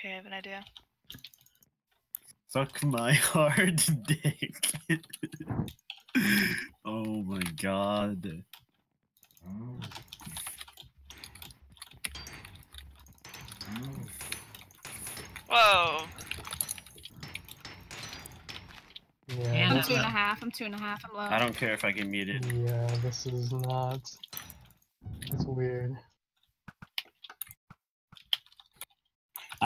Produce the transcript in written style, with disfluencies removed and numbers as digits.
Okay, I have an idea. Suck my hard dick. Oh my god. Whoa. Yeah, I'm this, 2.5. I'm 2.5. I'm low. I don't care if I get muted. yeah, this is not. It's weird.